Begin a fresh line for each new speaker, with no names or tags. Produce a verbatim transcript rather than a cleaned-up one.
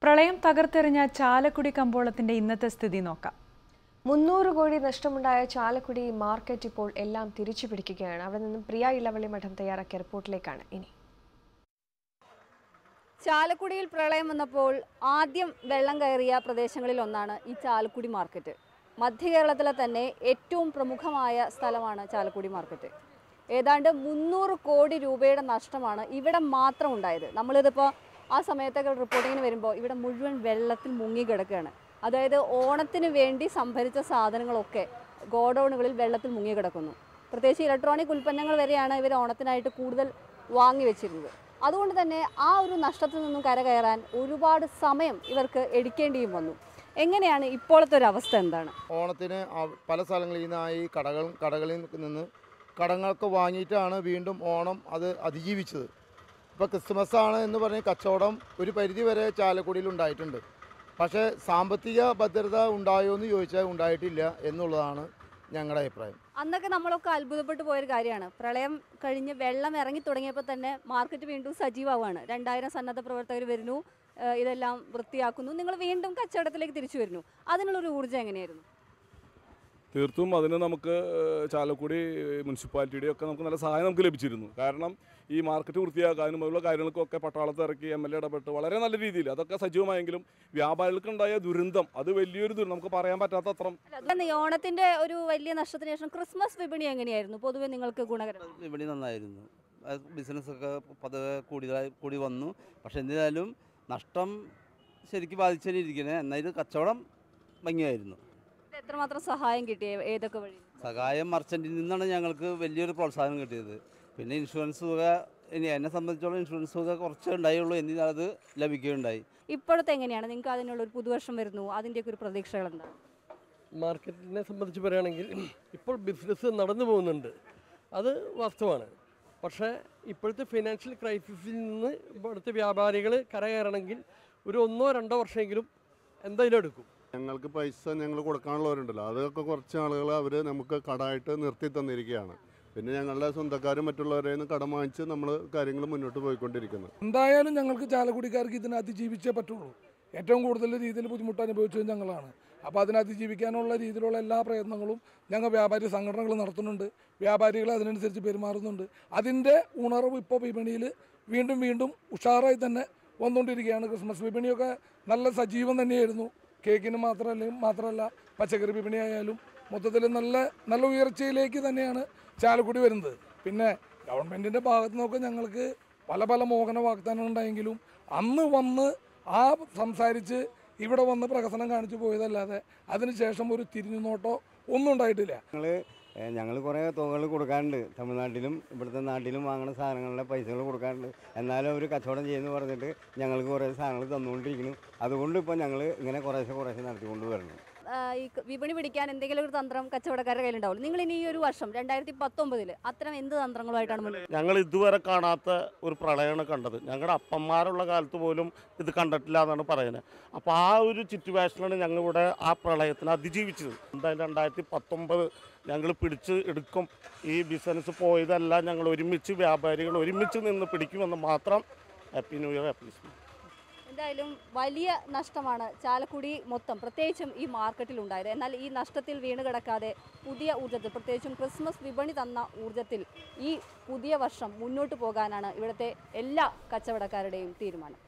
പ്രളയം തകർത്തെറിഞ്ഞ ചാലക്കുടി കമ്പോളത്തിന്റെ ഇന്നത്തെ സ്ഥിതി നോക്കാം.
മുന്നൂറ് കോടി നഷ്ടമുണ്ടായ ചാലക്കുടി മാർക്കറ്റ് ഇപ്പോൾ എല്ലാം തിരിച്ചു പിടിക്കുകയാണ്. അവിടെ നിന്നും പ്രിയ ഇളവള്ളി മഠം തയ്യാറാക്കിയ റിപ്പോർട്ടിലേക്കാണ് ഇനി.
ചാലക്കുടിയിൽ പ്രളയം വന്നപ്പോൾ ആദ്യം വെള്ളം കയറിയ പ്രദേശങ്ങളിൽ ഒന്നാണ് ഈ ചാലക്കുടി മാർക്കറ്റ്. മധ്യ കേരളത്തിലെ തന്നെ ഏറ്റവും പ്രമുഖമായ സ്ഥലമാണ് ചാലക്കുടി മാർക്കറ്റ്. ഏതാണ്ട് മുന്നൂറ് കോടി രൂപയുടെ നഷ്ടമാണ് ഇവിടെ മാത്രം ഉണ്ടായത്. നമ്മളിതിപ്പോൾ ആ സമയത്തൊക്കെ റിപ്പോർട്ടിങ്ങിന് വരുമ്പോൾ ഇവിടെ മുഴുവൻ വെള്ളത്തിൽ മുങ്ങി കിടക്കുകയാണ്. അതായത് ഓണത്തിന് വേണ്ടി സംഭരിച്ച സാധനങ്ങളൊക്കെ ഗോഡൗണുകളിൽ വെള്ളത്തിൽ മുങ്ങി കിടക്കുന്നു. പ്രത്യേകിച്ച് ഇലക്ട്രോണിക് ഉൽപ്പന്നങ്ങൾ വരെയാണ് ഇവർ ഓണത്തിനായിട്ട് കൂടുതൽ വാങ്ങി വെച്ചിരുന്നത്. അതുകൊണ്ട് തന്നെ ആ ഒരു നഷ്ടത്തിൽ നിന്നും കരകയറാൻ ഒരുപാട് സമയം ഇവർക്ക് എടുക്കേണ്ടിയും വന്നു. എങ്ങനെയാണ് ഇപ്പോഴത്തെ ഒരു അവസ്ഥ എന്താണ്?
ഓണത്തിന് പല സ്ഥലങ്ങളിൽ നിന്നായി കടകൾ കടകളിൽ നിന്ന് കടങ്ങൾക്ക് വാങ്ങിയിട്ടാണ് വീണ്ടും ഓണം അത് അതിജീവിച്ചത്. ഇപ്പോൾ ക്രിസ്മസ് ആണ് എന്ന് പറഞ്ഞ് കച്ചവടം ഒരു പരിധി വരെ ചാലക്കുടിയിൽ ഉണ്ടായിട്ടുണ്ട്. പക്ഷേ സാമ്പത്തിക ഭദ്രത ഉണ്ടായോ എന്ന് ചോദിച്ചാൽ ഉണ്ടായിട്ടില്ല എന്നുള്ളതാണ് ഞങ്ങളുടെ അഭിപ്രായം.
അന്നൊക്കെ നമ്മളൊക്കെ അത്ഭുതപ്പെട്ടു പോയൊരു കാര്യമാണ്. പ്രളയം കഴിഞ്ഞ് വെള്ളം ഇറങ്ങി തുടങ്ങിയപ്പോൾ തന്നെ മാർക്കറ്റ് വീണ്ടും സജീവമാണ്. രണ്ടായിരം സന്നദ്ധ പ്രവർത്തകർ വരുന്നു, ഇതെല്ലാം വൃത്തിയാക്കുന്നു, നിങ്ങൾ വീണ്ടും കച്ചവടത്തിലേക്ക് തിരിച്ചു വരുന്നു. അതിനുള്ളൊരു ഊർജ്ജം എങ്ങനെയായിരുന്നു?
തീർത്തും അതിന് നമുക്ക് ചാലക്കുടി മുനിസിപ്പാലിറ്റിയുടെ ഒക്കെ നമുക്ക് നല്ല സഹായം നമുക്ക് ലഭിച്ചിരുന്നു. കാരണം ഈ മാർക്കറ്റ് വൃത്തിയാക്കാനും അതുള്ള കാര്യങ്ങൾക്കൊക്കെ പട്ടാളത്ത് ഇറക്കി എം എൽ എ ഇടപെട്ട് വളരെ നല്ല രീതിയിൽ അതൊക്കെ സജീവമായെങ്കിലും വ്യാപാരികൾക്കുണ്ടായ ദുരന്തം അത് വലിയൊരു ദുരന്തം നമുക്ക് പറയാൻ പറ്റാത്ത അത്ര.
ഓണത്തിന്റെ ഒരു വലിയ നഷ്ടത്തിന് ശേഷം ക്രിസ്മസ് വിപണി എങ്ങനെയായിരുന്നു? പൊതുവെ നിങ്ങൾക്ക് ഗുണകരം?
വിപണി നന്നായിരുന്നു. ബിസിനസ്സൊക്കെ പതുക്കെ കൂടുതലായി കൂടി വന്നു. പക്ഷെ എന്തായാലും നഷ്ടം ശരിക്കും ബാധിച്ചിരിക്കുന്നത്. എന്നാലും കച്ചവടം ഭംഗിയായിരുന്നു.
എത്രമാത്രം സഹായം കിട്ടിയ ഏതൊക്കെ വഴി?
സഹായം മർച്ചന്റിൽ നിന്നാണ് ഞങ്ങൾക്ക് വലിയൊരു പ്രോത്സാഹനം കിട്ടിയത്. പിന്നെ ഇൻഷുറൻസ് തുക, ഇനി എന്നെ സംബന്ധിച്ചോളം ഇൻഷുറൻസ് തുക കുറച്ചേ ഉണ്ടായുള്ളൂ, എന്നിട്ട് അത് ലഭിക്കുകയുണ്ടായി.
ഇപ്പോഴത്തെ എങ്ങനെയാണ് നിങ്ങൾക്ക് അതിനുള്ള ഒരു പുതുവർഷം വരുന്നു, അതിൻ്റെയൊക്കെ ഒരു പ്രതീക്ഷകൾ എന്താണ്?
മാർക്കറ്റിനെ സംബന്ധിച്ച് പറയുകയാണെങ്കിൽ ഇപ്പോൾ ബിസിനസ് നടന്നു പോകുന്നുണ്ട്, അത് വാസ്തവമാണ്. പക്ഷേ ഇപ്പോഴത്തെ ഫിനാൻഷ്യൽ ക്രൈസിസിൽ നിന്ന് ഇവിടുത്തെ വ്യാപാരികൾ കരകയറണമെങ്കിൽ ഒരു ഒന്നോ രണ്ടോ വർഷമെങ്കിലും എന്തായാലും എടുക്കും.
ഞങ്ങൾക്ക് പൈസ ഞങ്ങൾ കൊടുക്കാനുള്ളവരുണ്ടല്ലോ, അതൊക്കെ കുറച്ച് ആളുകൾ അവർ നമുക്ക് കടമായിട്ട് നിർത്തി തന്നിരിക്കുകയാണ്. പിന്നെ ഞങ്ങളുടെ സ്വന്തക്കാരും മറ്റുള്ളവരെ നിന്ന് കടം വാങ്ങിച്ച് നമ്മൾ കാര്യങ്ങൾ മുന്നോട്ട് പോയിക്കൊണ്ടിരിക്കുന്നത്.
എന്തായാലും ഞങ്ങൾക്ക് ചാലക്കുടിക്കാർക്ക് ഇതിനെ അതിജീവിച്ചേ പറ്റുള്ളൂ. ഏറ്റവും കൂടുതൽ രീതിയിൽ ബുദ്ധിമുട്ട് അനുഭവിച്ചത് ഞങ്ങളാണ്. അപ്പോൾ അതിനെ അതിജീവിക്കാനുള്ള രീതിയിലുള്ള എല്ലാ പ്രയത്നങ്ങളും ഞങ്ങൾ വ്യാപാരി സംഘടനകൾ നടത്തുന്നുണ്ട്. വ്യാപാരികൾ അതിനനുസരിച്ച് പെരുമാറുന്നുണ്ട്. അതിൻ്റെ ഉണർവ് ഇപ്പോൾ വിപണിയിൽ വീണ്ടും വീണ്ടും ഉഷാറായി തന്നെ വന്നുകൊണ്ടിരിക്കുകയാണ്. ക്രിസ്മസ് വിപണിയൊക്കെ നല്ല സജീവം തന്നെയായിരുന്നു. കേക്കിന് മാത്രമല്ല മാത്രമല്ല പച്ചക്കറി വിപണിയായാലും മൊത്തത്തിൽ നല്ല നല്ല ഉയർച്ചയിലേക്ക് തന്നെയാണ് ചാലക്കുടി വരുന്നത്. പിന്നെ ഗവൺമെൻറ്റിൻ്റെ ഭാഗത്തു നിന്നൊക്കെ ഞങ്ങൾക്ക് പല പല മോഹന വാഗ്ദാനങ്ങൾ ഉണ്ടായെങ്കിലും അന്ന് വന്ന് ആ സംസാരിച്ച് ഇവിടെ വന്ന് പ്രകസനം കാണിച്ചു പോയതല്ലാതെ അതിനുശേഷം ഒരു തിരിഞ്ഞു നോട്ടോ ഒന്നും ഉണ്ടായിട്ടില്ല.
ഞങ്ങൾ ഞങ്ങൾ കുറേ തുകകൾ കൊടുക്കാറുണ്ട്. തമിഴ്നാട്ടിലും ഇവിടുത്തെ നാട്ടിലും വാങ്ങുന്ന സാധനങ്ങളുടെ പൈസകൾ കൊടുക്കാറുണ്ട്. എന്നാലും അവർ കച്ചവടം ചെയ്യുമെന്ന് പറഞ്ഞിട്ട് ഞങ്ങൾക്ക് കുറേ സാധനങ്ങൾ തന്നുകൊണ്ടിരിക്കുന്നു. അതുകൊണ്ട് ഇപ്പോൾ ഞങ്ങൾ ഇങ്ങനെ കുറേശ്ശെ കുറേശ്ശെ നടത്തിക്കൊണ്ട് വരണം.
ഈ വിപണി പിടിക്കാൻ എന്തെങ്കിലും ഒരു തന്ത്രം കച്ചവടക്കാരുടെ കയ്യിലുണ്ടാവും. നിങ്ങൾ ഇനി ഈ ഒരു വർഷം രണ്ടായിരത്തി പത്തൊമ്പതിൽ അത്തരം എന്ത് തന്ത്രങ്ങളുമായിട്ടാണ് മുന്നിൽ?
ഞങ്ങൾ ഇതുവരെ കാണാത്ത ഒരു പ്രളയമാണ് കണ്ടത്. ഞങ്ങളുടെ അപ്പന്മാരുള്ള കാലത്ത് പോലും ഇത് കണ്ടിട്ടില്ല എന്നാണ് പറയുന്നത്. അപ്പോൾ ആ ഒരു സിറ്റുവേഷനാണ് ഞങ്ങളിവിടെ ആ പ്രളയത്തിന് അതിജീവിച്ചത്. എന്തായാലും രണ്ടായിരത്തി പത്തൊമ്പത് ഞങ്ങൾ പിടിച്ച് എടുക്കും. ഈ ബിസിനസ് പോയതെല്ലാം ഞങ്ങൾ ഒരുമിച്ച് വ്യാപാരികൾ ഒരുമിച്ച് നിന്ന് പിടിക്കുമെന്ന് മാത്രം. Happy new year. Happy Christmas.
എന്തായാലും വലിയ നഷ്ടമാണ് ചാലക്കുടി മൊത്തം, പ്രത്യേകിച്ചും ഈ മാർക്കറ്റിൽ ഉണ്ടായത്. എന്നാൽ ഈ നഷ്ടത്തിൽ വീണ് കിടക്കാതെ പുതിയ ഊർജ്ജത്തിൽ, പ്രത്യേകിച്ചും ക്രിസ്മസ് വിപണി തന്ന ഊർജ്ജത്തിൽ ഈ പുതിയ വർഷം മുന്നോട്ട് പോകാനാണ് ഇവിടുത്തെ എല്ലാ കച്ചവടക്കാരുടെയും തീരുമാനം.